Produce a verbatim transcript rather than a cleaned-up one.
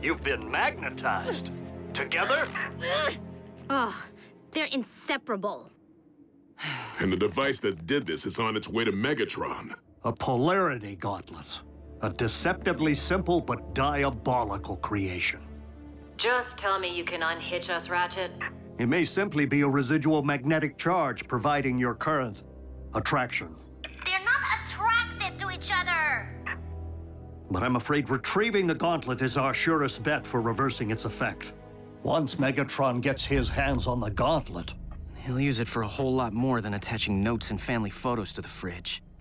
You've been magnetized. Together? Ugh, they're inseparable. And the device that did this is on its way to Megatron. A polarity gauntlet. A deceptively simple but diabolical creation. Just tell me you can unhitch us, Ratchet. It may simply be a residual magnetic charge providing your current attraction. They're not attracted to each other! But I'm afraid retrieving the gauntlet is our surest bet for reversing its effect. Once Megatron gets his hands on the gauntlet, he'll use it for a whole lot more than attaching notes and family photos to the fridge.